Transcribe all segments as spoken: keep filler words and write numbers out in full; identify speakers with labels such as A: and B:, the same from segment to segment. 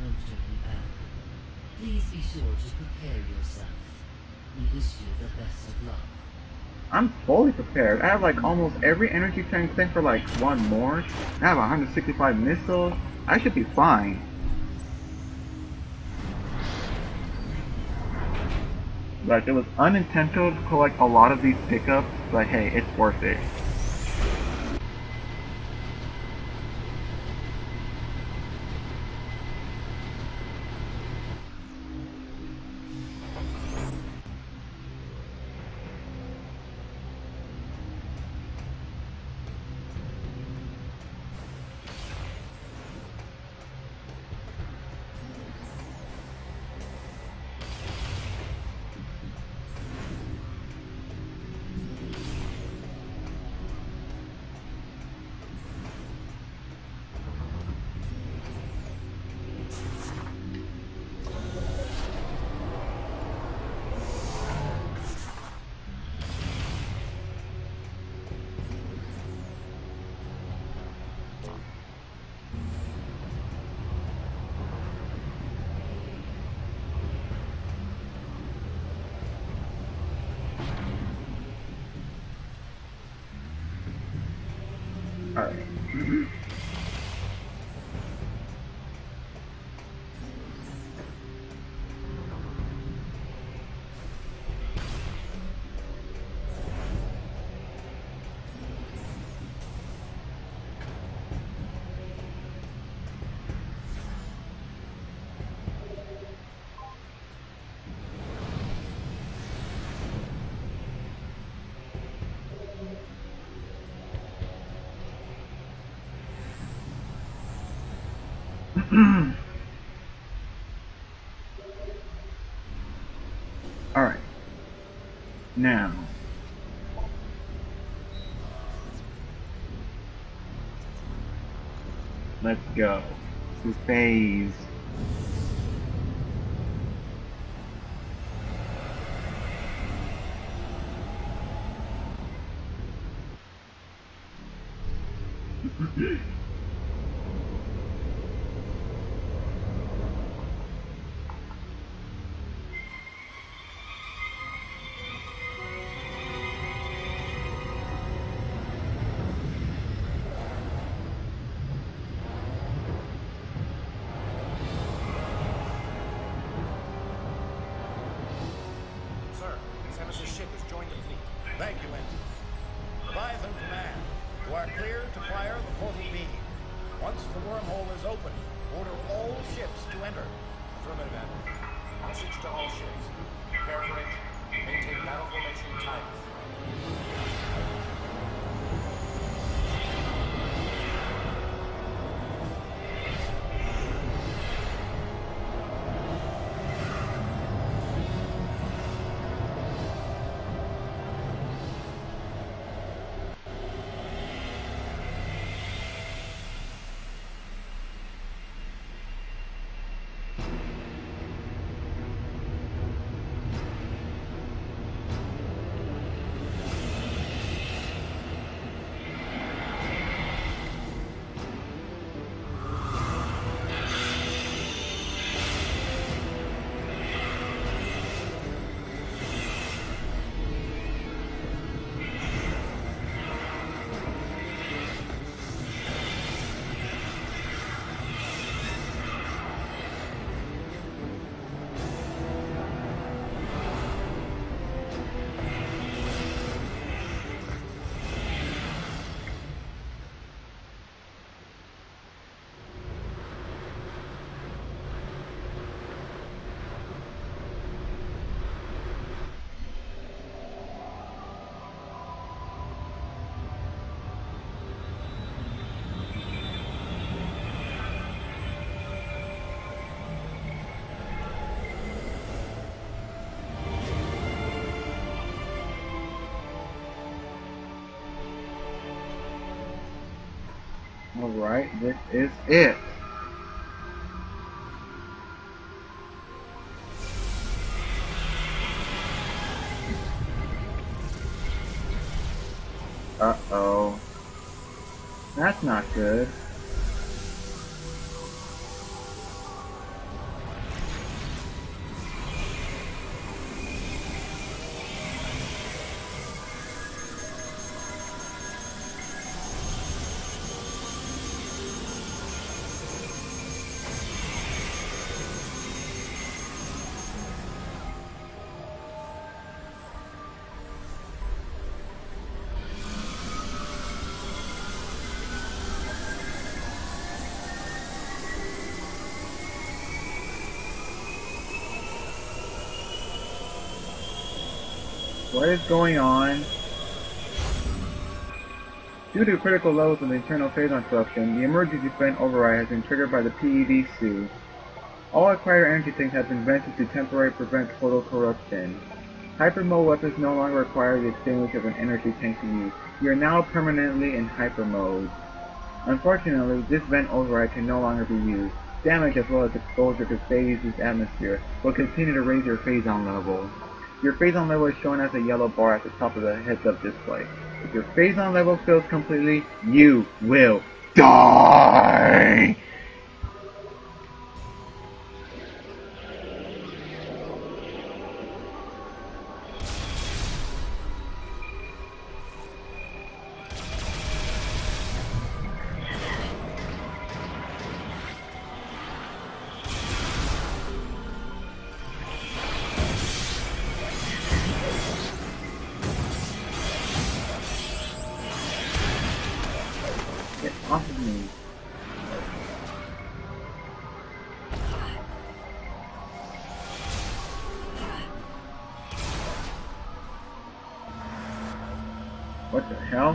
A: functioning app. Please be sure to prepare yourself. We wish you the best of luck.
B: I'm fully prepared. I have like almost every energy tank except for like one more. I have one hundred sixty-five missiles. I should be fine. Like, it was unintentional to collect a lot of these pickups, but hey, it's worth it. Alright. Alright. Now. Let's go. To phase.
C: Thank you, Ensign. Leviathan Command, you are clear to fire the portal beam. Once the wormhole is open, order all ships to enter.
D: Affirmative, Admiral. Message to all ships. Prepare for entry. Maintain battle formation tight.
B: Alright, this is it. Uh-oh. That's not good. What is going on? Due to critical levels of internal phazon corruption, the emergency vent override has been triggered by the P E V suit. All acquired energy tanks have been vented to temporarily prevent total corruption. Hyper mode weapons no longer require the extinguish of an energy tank to use. You are now permanently in hyper mode. Unfortunately, this vent override can no longer be used. Damage as well as exposure to phase's atmosphere will continue to raise your phazon level. Your phazon level is shown as a yellow bar at the top of the heads-up display. If your phazon level fills completely, you will die! Get off of me. What the hell?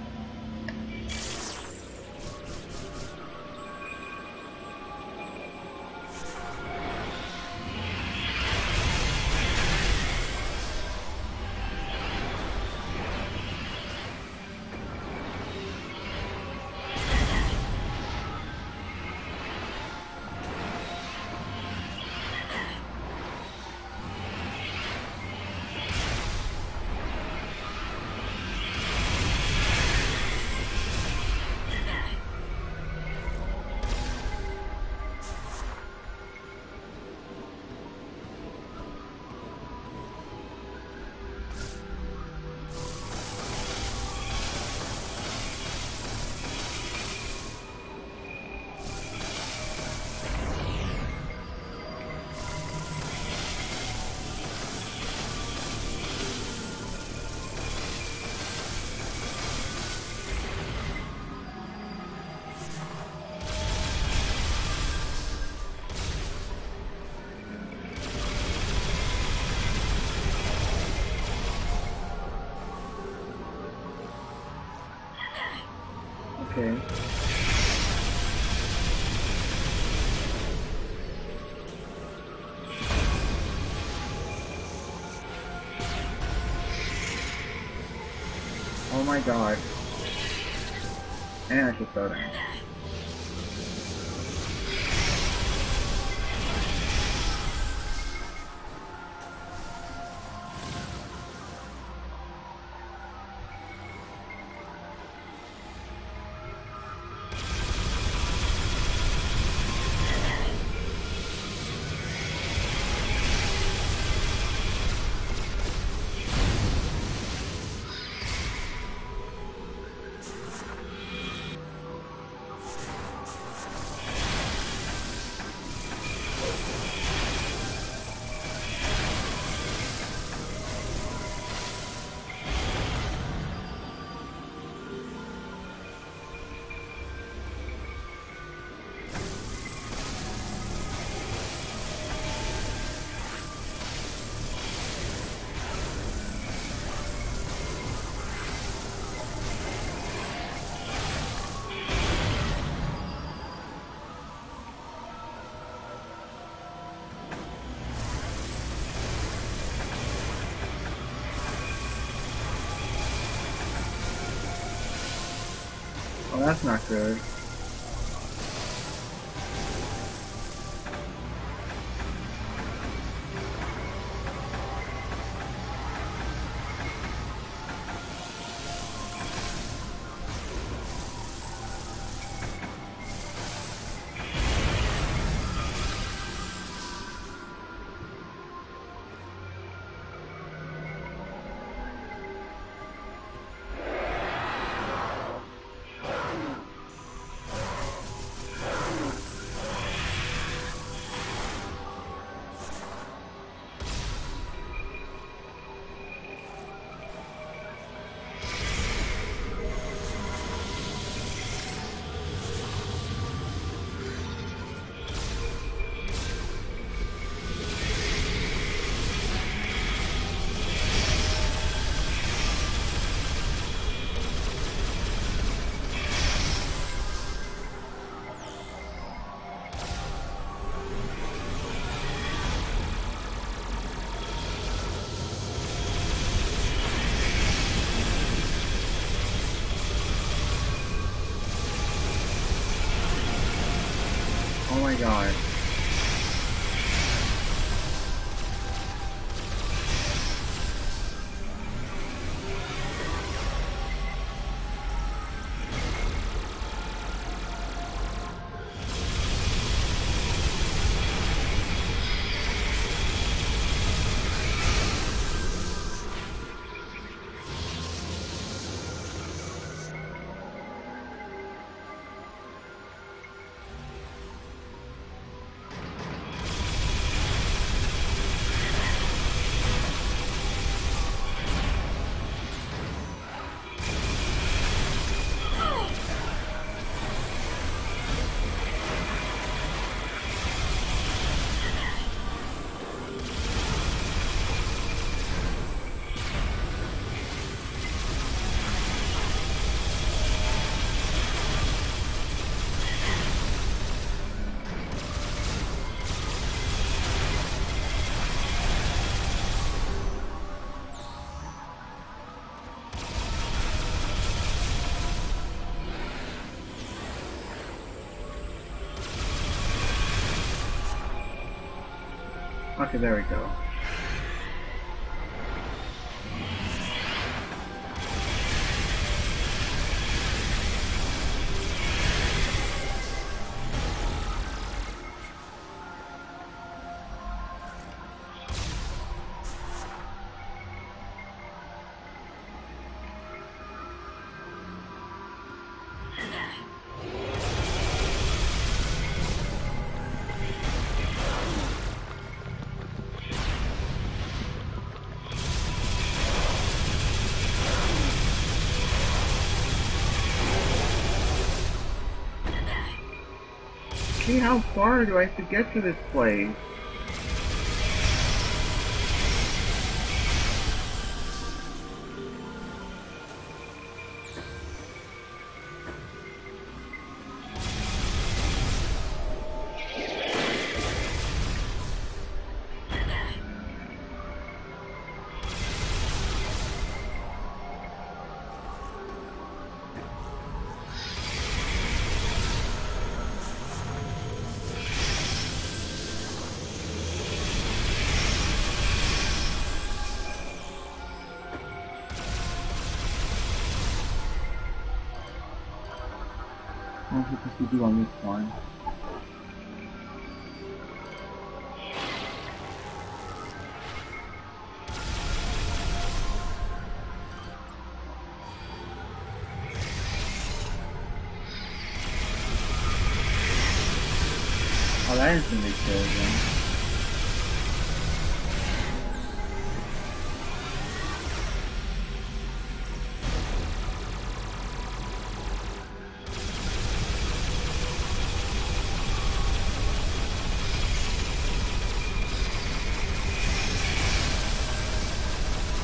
B: Okay. Oh my god. And I should throw down. Oh, that's not good. god. Okay, there we go. See, how far do I have to get to this place? I don't know what to do on this one. Oh, that instantly kills him.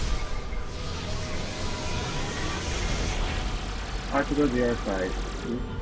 B: I have to go to the other side.